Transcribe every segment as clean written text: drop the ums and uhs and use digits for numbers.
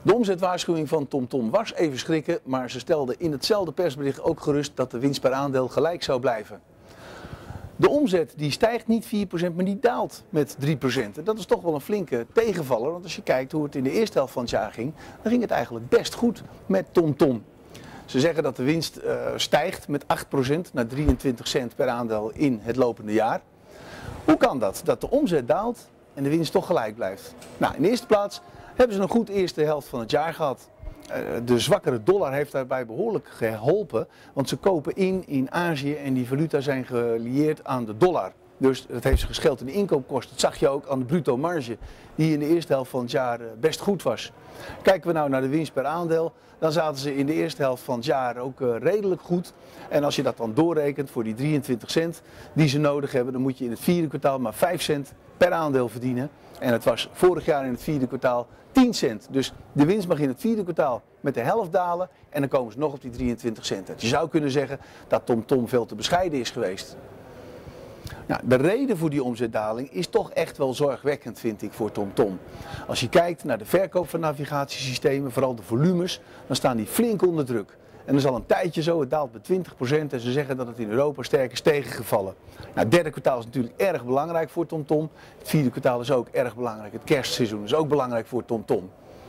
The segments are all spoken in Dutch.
De omzetwaarschuwing van TomTom was even schrikken, maar ze stelden in hetzelfde persbericht ook gerust dat de winst per aandeel gelijk zou blijven. De omzet die stijgt niet 4%, maar die daalt met 3%. En dat is toch wel een flinke tegenvaller, want als je kijkt hoe het in de eerste helft van het jaar ging, dan ging het eigenlijk best goed met TomTom. Ze zeggen dat de winst stijgt met 8% naar 23 cent per aandeel in het lopende jaar. Hoe kan dat? Dat de omzet daalt en de winst toch gelijk blijft? Nou, in de eerste plaats hebben ze een goed eerste helft van het jaar gehad. De zwakkere dollar heeft daarbij behoorlijk geholpen, want ze kopen in Azië en die valuta zijn gelieerd aan de dollar. Dus dat heeft ze gescheeld in de inkoopkosten. Dat zag je ook aan de bruto marge, die in de eerste helft van het jaar best goed was. Kijken we nou naar de winst per aandeel, dan zaten ze in de eerste helft van het jaar ook redelijk goed. En als je dat dan doorrekent voor die 23 cent die ze nodig hebben, dan moet je in het vierde kwartaal maar 5 cent per aandeel verdienen. En het was vorig jaar in het vierde kwartaal 10 cent. Dus de winst mag in het vierde kwartaal met de helft dalen en dan komen ze nog op die 23 cent. Je zou kunnen zeggen dat TomTom veel te bescheiden is geweest. Nou, de reden voor die omzetdaling is toch echt wel zorgwekkend, vind ik, voor TomTom. Als je kijkt naar de verkoop van navigatiesystemen, vooral de volumes, dan staan die flink onder druk. En dat is al een tijdje zo, het daalt met 20% en ze zeggen dat het in Europa sterk is tegengevallen. Nou, het derde kwartaal is natuurlijk erg belangrijk voor TomTom. Het vierde kwartaal is ook erg belangrijk. Het kerstseizoen is ook belangrijk voor TomTom.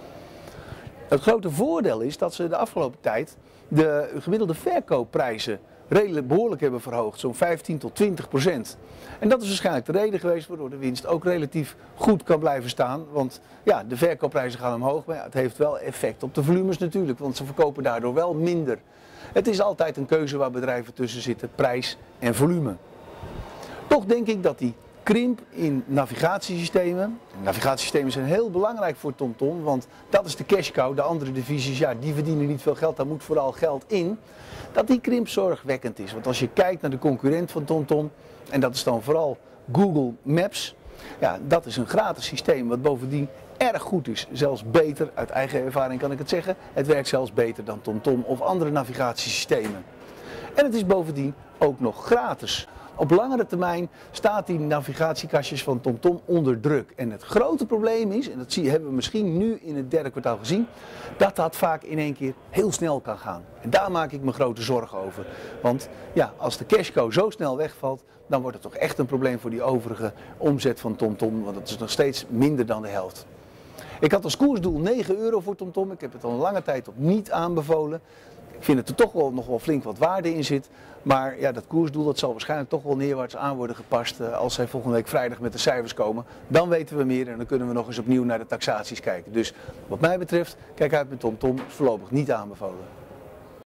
Het grote voordeel is dat ze de afgelopen tijd de gemiddelde verkoopprijzen redelijk behoorlijk hebben verhoogd, zo'n 15 tot 20%. En dat is waarschijnlijk de reden geweest waardoor de winst ook relatief goed kan blijven staan. Want ja, de verkoopprijzen gaan omhoog, maar ja, het heeft wel effect op de volumes natuurlijk, want ze verkopen daardoor wel minder. Het is altijd een keuze waar bedrijven tussen zitten, prijs en volume. Toch denk ik dat die krimp in navigatiesystemen. Navigatiesystemen zijn heel belangrijk voor TomTom, want dat is de cash cow. De andere divisies, ja, die verdienen niet veel geld, daar moet vooral geld in. Dat die krimp zorgwekkend is. Want als je kijkt naar de concurrent van TomTom, en dat is dan vooral Google Maps, ja, dat is een gratis systeem wat bovendien erg goed is. Zelfs beter, uit eigen ervaring kan ik het zeggen, het werkt zelfs beter dan TomTom of andere navigatiesystemen. En het is bovendien ook nog gratis. Op langere termijn staat die navigatiekastjes van TomTom onder druk. En het grote probleem is, en dat hebben we misschien nu in het derde kwartaal gezien, dat dat vaak in één keer heel snel kan gaan. En daar maak ik me grote zorgen over. Want ja, als de cashcow zo snel wegvalt, dan wordt het toch echt een probleem voor die overige omzet van TomTom. Want dat is nog steeds minder dan de helft. Ik had als koersdoel 9 euro voor TomTom. Ik heb het al een lange tijd op niet aanbevolen. Ik vind dat er toch wel nog wel flink wat waarde in zit. Maar ja, dat koersdoel dat zal waarschijnlijk toch wel neerwaarts aan worden gepast als zij volgende week vrijdag met de cijfers komen. Dan weten we meer en dan kunnen we nog eens opnieuw naar de taxaties kijken. Dus wat mij betreft, kijk uit met TomTom, voorlopig niet aanbevolen.